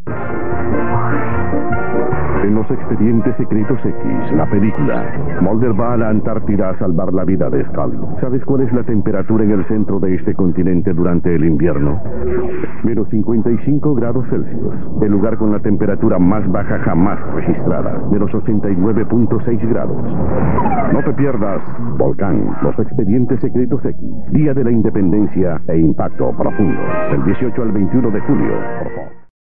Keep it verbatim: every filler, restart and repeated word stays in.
En Los Expedientes Secretos X, la película, Mulder va a la Antártida a salvar la vida de Scully. ¿Sabes cuál es la temperatura en el centro de este continente durante el invierno? Menos cincuenta y cinco grados Celsius, el lugar con la temperatura más baja jamás registrada, menos ochenta y nueve punto seis grados. No te pierdas Volcán, Los Expedientes Secretos X, Día de la Independencia e Impacto Profundo, del dieciocho al veintiuno de julio, por favor.